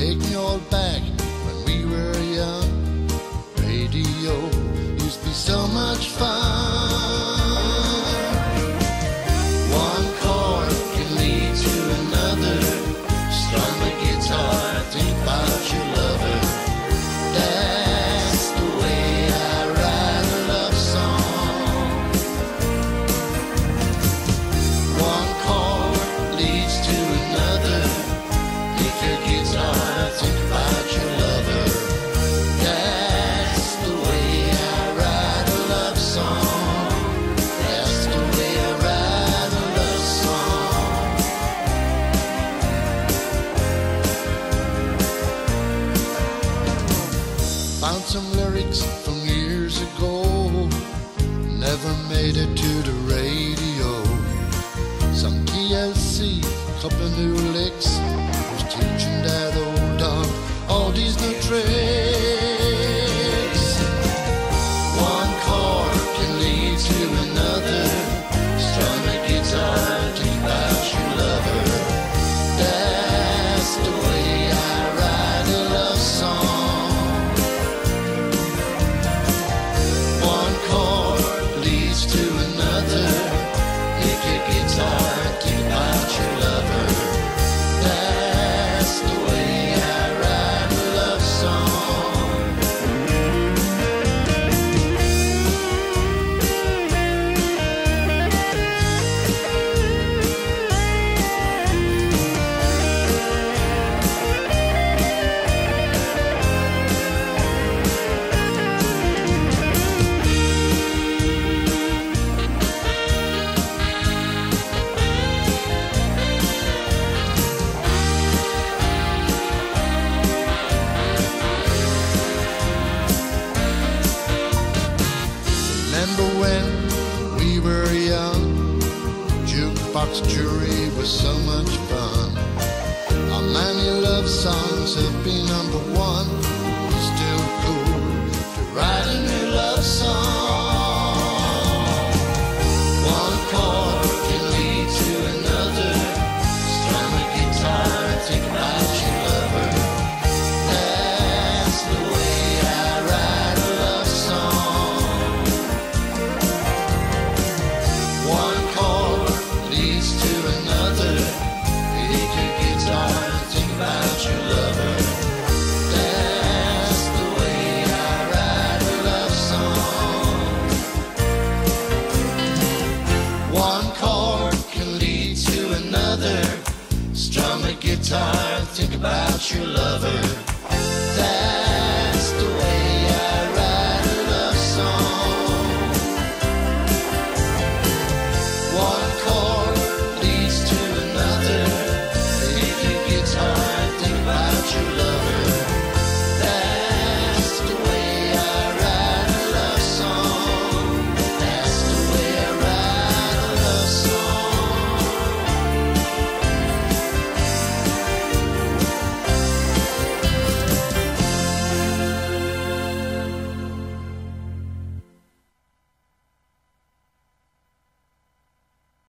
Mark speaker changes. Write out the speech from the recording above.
Speaker 1: take me all back when we were young. Radio used to be so much fun. One chord can lead to another. Strum a guitar, think about your lover. That's the way I write a love song. One chord leads to another. Pick your guitar, think about your lover. That's the way I write a love song. That's the way I write a love song. Found some lyrics from years ago, never made it to the radio. Some TLC, couple new licks, was teaching that old dog all these new tricks. One chord can lead to another. Strum a guitar, think about your lover. That's the way I write a love song. One chord leads to another. Pick a guitar, think about your lover. That's the way I write a love song. Remember when we were young? Jukebox jury was so much fun. How many love songs have been number one? It's still cool to write a new love song. One chord can lead to another. Strum a guitar, think about your lover. That's the way I write a love song. One chord leads to another. Pick your guitar, think about your lover. That's the way I write a love song. One chord can lead to another. Strum a guitar, think about your lover. That's